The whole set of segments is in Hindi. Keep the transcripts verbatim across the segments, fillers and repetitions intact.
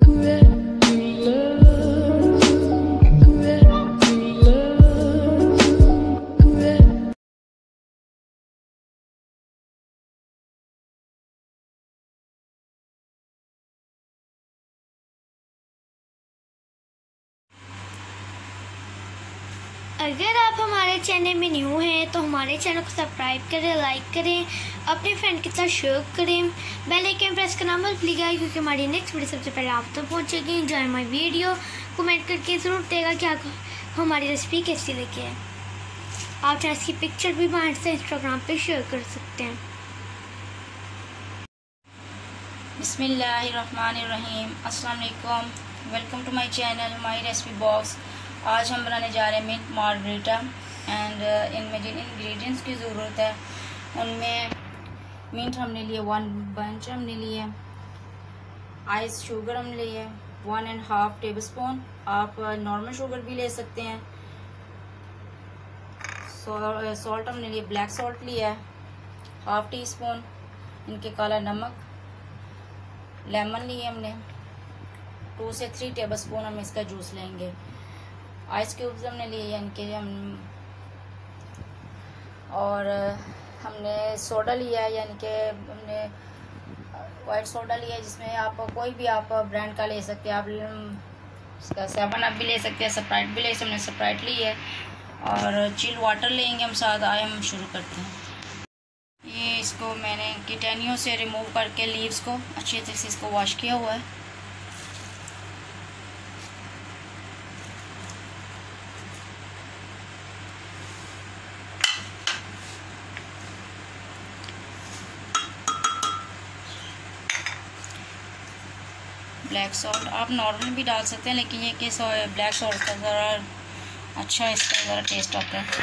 अगर आप हमारे चैनल में न्यू हैं तो हमारे चैनल को सब्सक्राइब करें, लाइक करें, अपने फ्रेंड के साथ शेयर करें, बेल आइकन प्रेस करना मत भूलिएगा क्योंकि हमारी नेक्स्ट वीडियो सबसे पहले आप तक पहुंचेगी। एंजॉय माय वीडियो, कमेंट करके ज़रूर बताइएगा कि आपको हमारी रेसिपी कैसी लगी है। आप चाहे इसकी पिक्चर भी बाहर से इंस्टाग्राम पे शेयर कर सकते हैं। बिस्मिल्लाहिर्रहमानिर्रहीम, अस्सलाम वालेकुम, welcome to my channel my recipe box. आज हम बनाने जा रहे हैं मिंट मार्गरीटा एंड इनमें जिन इंग्रेडिएंट्स की ज़रूरत है उनमें मिंट हमने लिए वन बंच, हमने लिए आइस शुगर, हमने लिए one and half tablespoon. आप नॉर्मल शुगर भी ले सकते हैं। सॉल्ट हमने लिए, ब्लैक सॉल्ट लिया है हाफ टी स्पून, इनके काला नमक, लेमन लिए हमने टू से थ्री टेबल स्पून हम इसका जूस लेंगे। आइस क्यूब्स हमने लिए यानी कि हम और हमने सोडा लिया है यानी कि हमने वाइट सोडा लिया है जिसमें आप कोई भी आप ब्रांड का ले सकते हैं। आप इसका सेवन अप भी ले सकते हैं, स्प्राइट भी ले सकते हैं। हमने स्प्राइट ली है और चिल वाटर लेंगे हम साथ। आए हम शुरू करते हैं। ये इसको मैंने कीटाणुओं से रिमूव करके लीव्स को अच्छी तरह से इसको वॉश किया हुआ है। ब्लैक सॉल्ट आप नॉर्मल भी डाल सकते हैं, लेकिन ये कि ब्लैक सॉल्ट का ज़रा अच्छा इसका ज़रा टेस्ट आता है।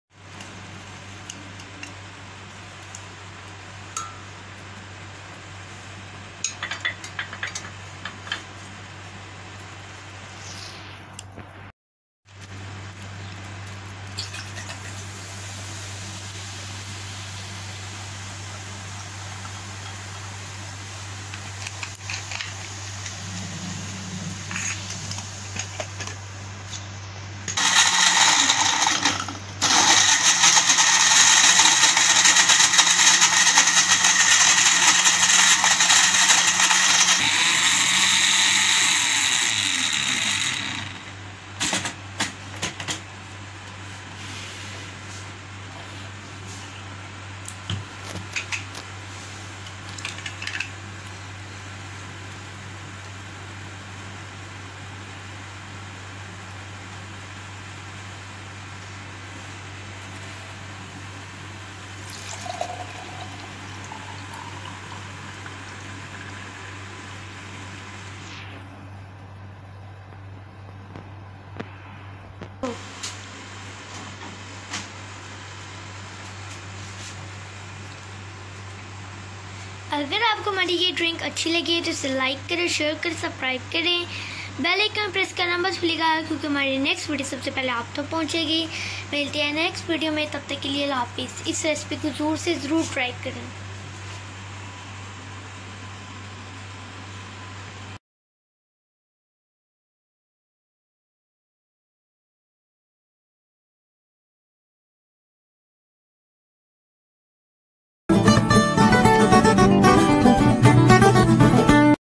अगर आपको हमारी ये ड्रिंक अच्छी लगी है तो इसे लाइक करें, शेयर करें, सब्सक्राइब करें, बेल आइकन प्रेस करना मत भूलिएगा क्योंकि हमारी नेक्स्ट वीडियो सबसे पहले आप तक पहुंचेगी। मिलते हैं नेक्स्ट वीडियो में, तब तक के लिए अल्लाह हाफिज़। इस रेसिपी को ज़रूर से ज़रूर ट्राई करें।